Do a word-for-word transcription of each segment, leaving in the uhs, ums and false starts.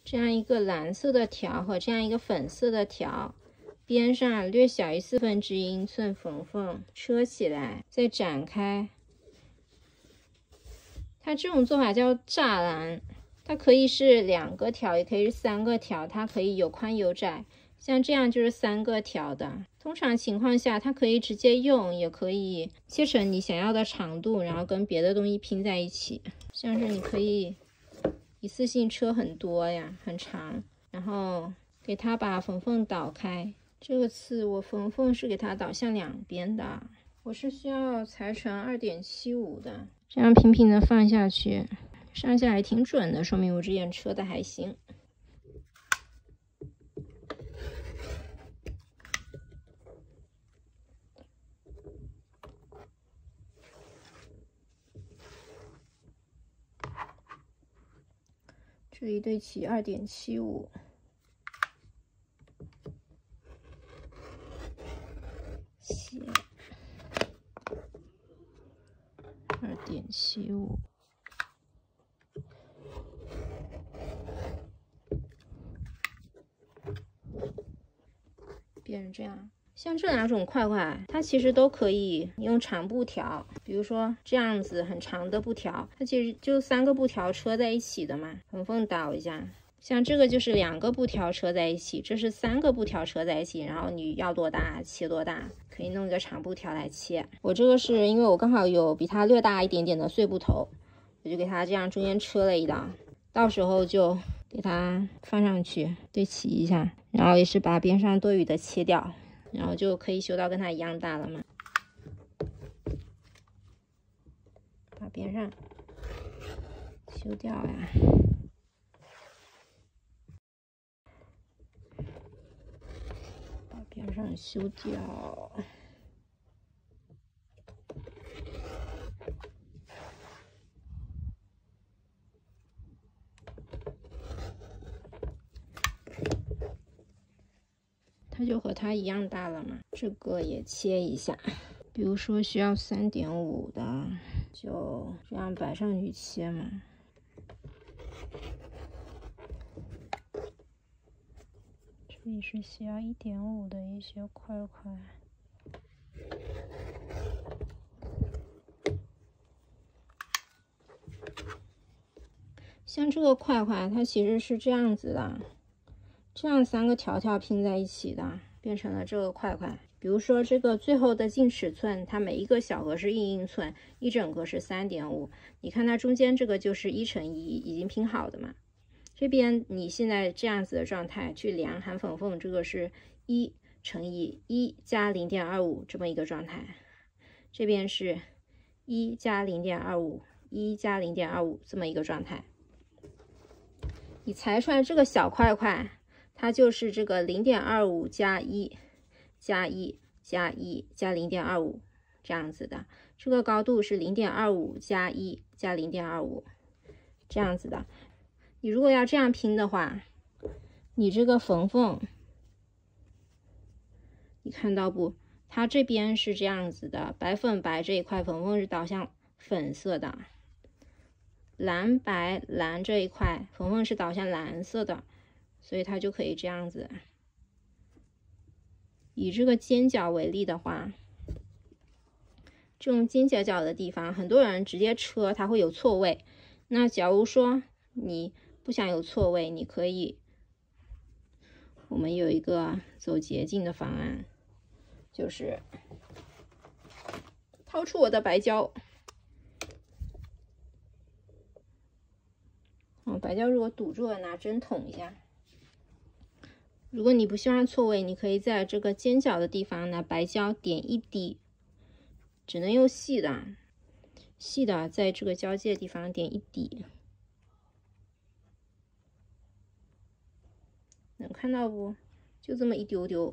这样一个蓝色的条和这样一个粉色的条，边上略小于四分之一英寸缝缝车起来，再展开。它这种做法叫栅栏，它可以是两个条，也可以是三个条，它可以有宽有窄。像这样就是三个条的。通常情况下，它可以直接用，也可以切成你想要的长度，然后跟别的东西拼在一起。像是你可以一次性车很多呀，很长，然后给它把缝缝导开。这个次我缝缝是给它导向两边的，我是需要裁成 二点七五 的，这样平平的放下去，上下还挺准的，说明我这件车的还行。这里对齐 二点七五， 斜 二点七五， 变成这样。像这两种块块，它其实都可以用长布条，比如说这样子很长的布条，它其实就三个布条车在一起的嘛，缝缝导一下。像这个就是两个布条车在一起，这是三个布条车在一起，然后你要多大切多大，可以弄一个长布条来切。我这个是因为我刚好有比它略大一点点的碎布头，我就给它这样中间车了一刀，到时候就给它放上去对齐一下，然后也是把边上多余的切掉，然后就可以修到跟它一样大了嘛。把边上修掉呀。把边上修掉。它就和它一样大了嘛。这个也切一下，比如说需要 三点五 的，就这样摆上去切嘛。这里是需要 一点五 的一些块块。像这个块块，它其实是这样子的。这样三个条条拼在一起的，变成了这个块块。比如说这个最后的净尺寸，它每一个小格是一英寸，一整个是 三点五。你看它中间这个就是一乘一，已经拼好的嘛。这边你现在这样子的状态去量含缝缝，这个是一乘以一加 零点二五 这么一个状态。这边是一加 零点二五， 一加 零点二五 这么一个状态。你裁出来这个小块块，它就是这个 零点二五 加一加一加一加 零点二五 这样子的。这个高度是 零点二五 加一加 零点二五 这样子的。你如果要这样拼的话，你这个缝缝你看到不，它这边是这样子的，白粉白这一块缝缝是导向粉色的，蓝白蓝这一块缝缝是导向蓝色的，所以它就可以这样子。以这个尖角为例的话，这种尖角角的地方，很多人直接车它会有错位。那假如说你不想有错位，你可以，我们有一个走捷径的方案，就是掏出我的白胶。哦，白胶如果堵住了，拿针捅一下。如果你不希望错位，你可以在这个尖角的地方拿白胶点一滴，只能用细的，细的在这个交界地方点一滴，能看到不？就这么一丢丢，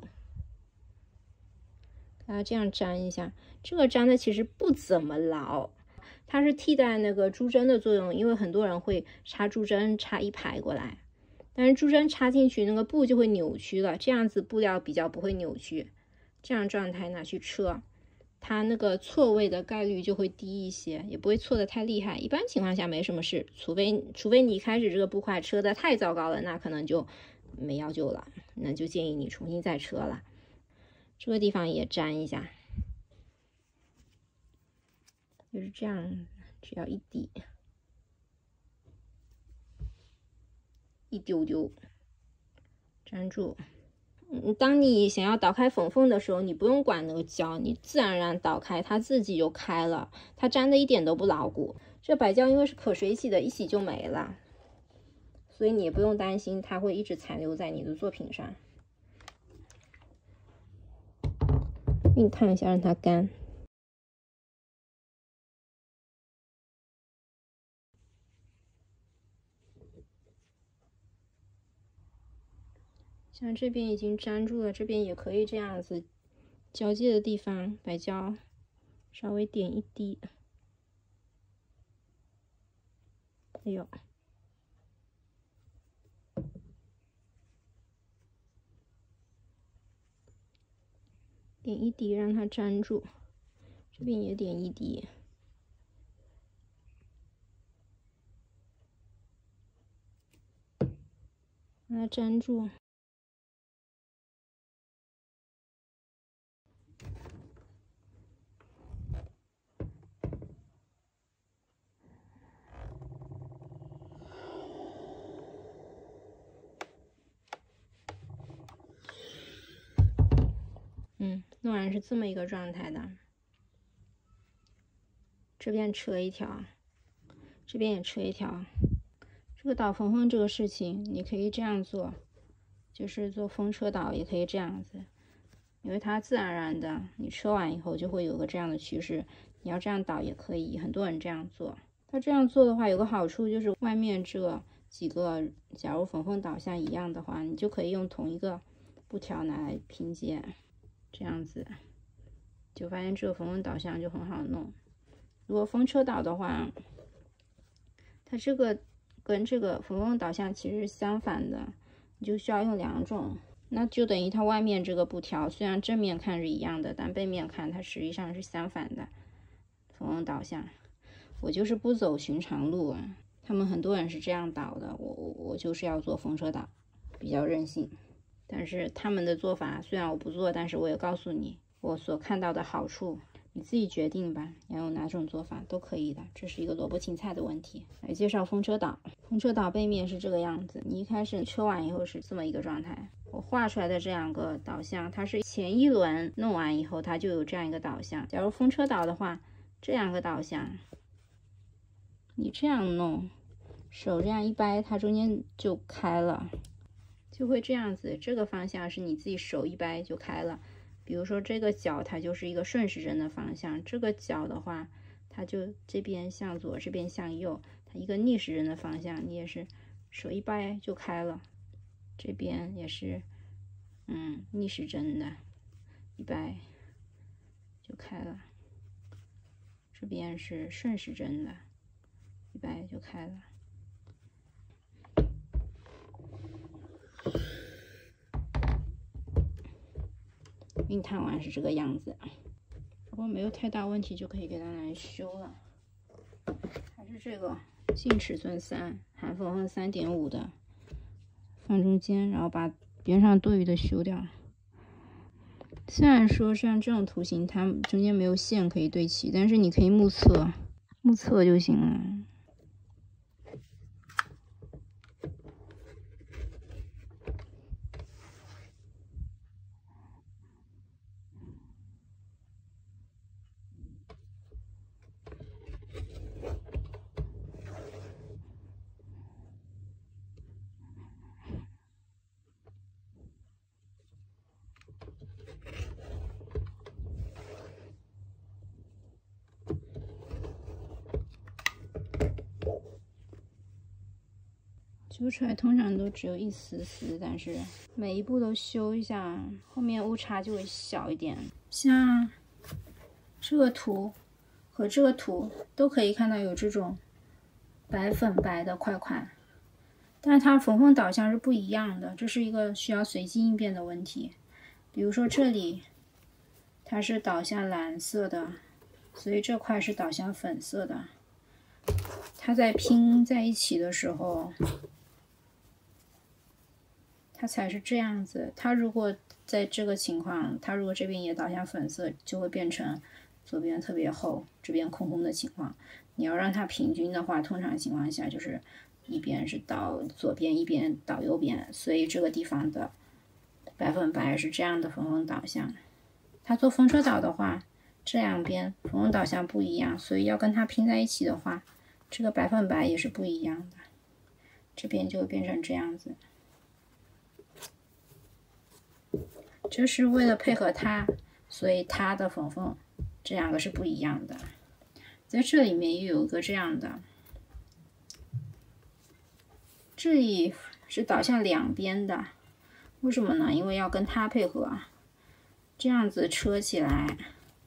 大家这样粘一下。这个粘的其实不怎么牢，它是替代那个珠针的作用，因为很多人会插珠针插一排过来。但是珠针插进去，那个布就会扭曲了，这样子布料比较不会扭曲。这样状态拿去车， 它那个错位的概率就会低一些，也不会错的太厉害。一般情况下没什么事，除非除非你一开始这个步快车的太糟糕了，那可能就没药救了，那就建议你重新再车了。这个地方也粘一下，就是这样，只要一滴，一丢丢，粘住。嗯，当你想要导开缝缝的时候，你不用管那个胶，你自然而然导开，它自己就开了，它粘的一点都不牢固。这白胶因为是可水洗的，一洗就没了，所以你也不用担心它会一直残留在你的作品上。熨烫一下，让它干。像这边已经粘住了，这边也可以这样子，交界的地方白胶稍微点一滴。哎呦，点一滴让它粘住，这边也点一滴。让它粘住。嗯，弄完是这么一个状态的。这边扯一条，这边也扯一条。这个导缝缝这个事情，你可以这样做，就是做风车导也可以这样子，因为它自然而然的，你车完以后就会有个这样的趋势。你要这样导也可以，很多人这样做。它这样做的话，有个好处就是外面这几个，假如缝缝导向一样的话，你就可以用同一个布条拿来拼接，这样子就发现这个缝缝导向就很好弄。如果风车导的话，它这个跟这个缝缝导向其实是相反的，你就需要用两种，那就等于它外面这个布条虽然正面看是一样的，但背面看它实际上是相反的缝缝导向。我就是不走寻常路啊，他们很多人是这样导的，我我就是要做风车导，比较任性。但是他们的做法虽然我不做，但是我也告诉你我所看到的好处，你自己决定吧，你要用哪种做法都可以的，这是一个萝卜青菜的问题。来介绍风车导，风车导背面是这个样子，你一开始车完以后是这么一个状态。我画出来的这两个导向，它是前一轮弄完以后，它就有这样一个导向。假如风车导的话，这两个导向，你这样弄，手这样一掰，它中间就开了，就会这样子。这个方向是你自己手一掰就开了。比如说这个角它就是一个顺时针的方向，这个角的话，它就这边向左，这边向右，它一个逆时针的方向，你也是手一掰就开了。这边也是，嗯，逆时针的，一掰就开了。这边是顺时针的，一掰就开了。熨烫完是这个样子，如果没有太大问题，就可以给它来修了。还是这个净尺寸三，含缝缝三点五的，放中间，然后把边上多余的修掉。虽然说像这种图形，它中间没有线可以对齐，但是你可以目测，目测就行了。修出来通常都只有一丝丝，但是每一步都修一下，后面误差就会小一点。像这个图和这个图都可以看到有这种白粉白的块块，但是它缝缝导向是不一样的，这是一个需要随机应变的问题。比如说这里， 它是导向蓝色的，所以这块是导向粉色的。它在拼在一起的时候，它才是这样子。它如果在这个情况，它如果这边也导向粉色，就会变成左边特别厚，这边空空的情况。你要让它平均的话，通常情况下就是一边是导左边，一边导右边，所以这个地方的百分百是这样的缝缝导向。它做风车岛的话，这两边缝缝导向不一样，所以要跟它拼在一起的话，这个百分百也是不一样的。这边就会变成这样子。这是为了配合它，所以它的缝缝这两个是不一样的。在这里面也有一个这样的，这里是导向两边的，为什么呢？因为要跟它配合，这样子车起来，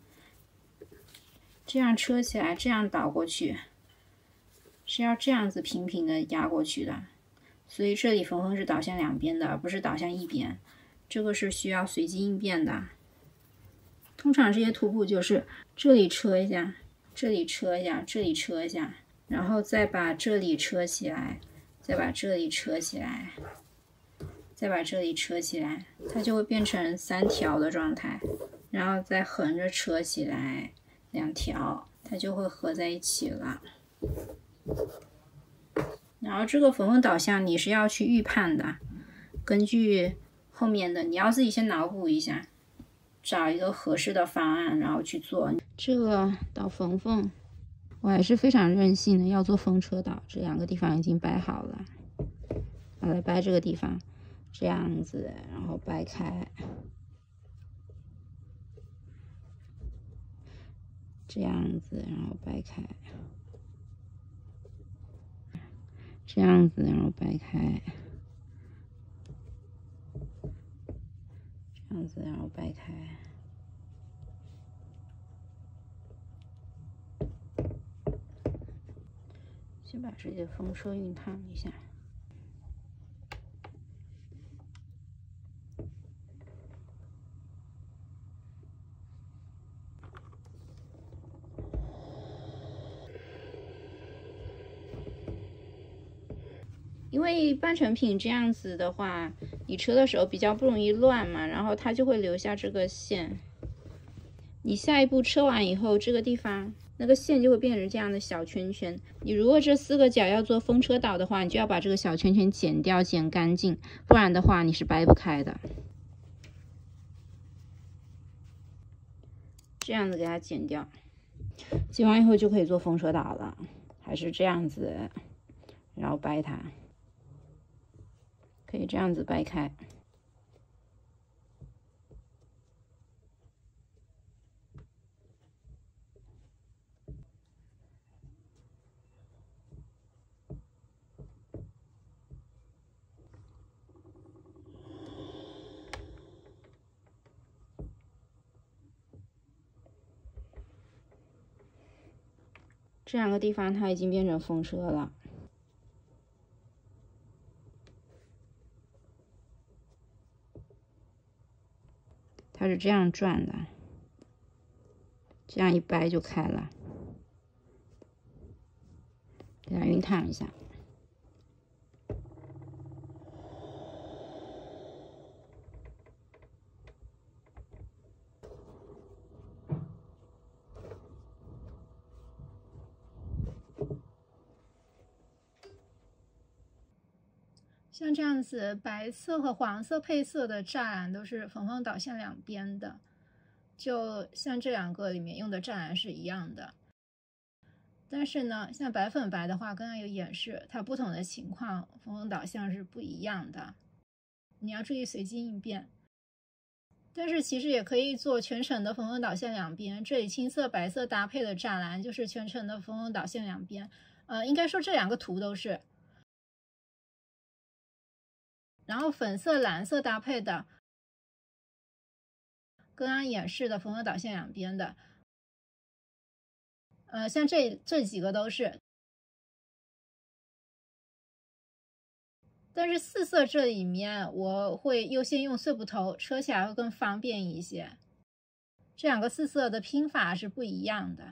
这样车起来，这样倒过去，是要这样子平平的压过去的。所以这里缝缝是导向两边的，而不是导向一边。这个是需要随机应变的。通常这些图谱就是这里车一下，这里车一下，这里车一下，然后再把这里车起来，再把这里车起来，再把这里车起来，它就会变成三条的状态，然后再横着车起来两条，它就会合在一起了。然后这个缝缝导向你是要去预判的，根据后面的你要自己先脑补一下，找一个合适的方案，然后去做。这个导缝缝我还是非常任性的，要做风车岛，这两个地方已经掰好了，我来掰这个地方，这样子，然后掰开，这样子，然后掰开，这样子，然后掰开，这样子，然后掰开。先把这些风车熨烫一下。因为半成品这样子的话，你车的时候比较不容易乱嘛，然后它就会留下这个线。你下一步车完以后，这个地方那个线就会变成这样的小圈圈。你如果这四个角要做风车岛的话，你就要把这个小圈圈剪掉，剪干净，不然的话你是掰不开的。这样子给它剪掉，剪完以后就可以做风车岛了。还是这样子，然后掰它。可以这样子掰开，这两个地方它已经变成风车了。它是这样转的，这样一掰就开了。给它熨烫一下。 像这样子，白色和黄色配色的栅栏都是缝缝导向两边的，就像这两个里面用的栅栏是一样的。但是呢，像白粉白的话，刚刚有演示，它不同的情况缝缝导向是不一样的，你要注意随机应变。但是其实也可以做全程的缝缝导向两边，这里青色白色搭配的栅栏就是全程的缝缝导向两边。呃，应该说这两个图都是。然后粉色蓝色搭配的，刚刚演示的缝缝导向两边的，呃，像这这几个都是。但是四色这里面我会优先用碎布头，车起来会更方便一些。 这两个四色的拼法是不一样的。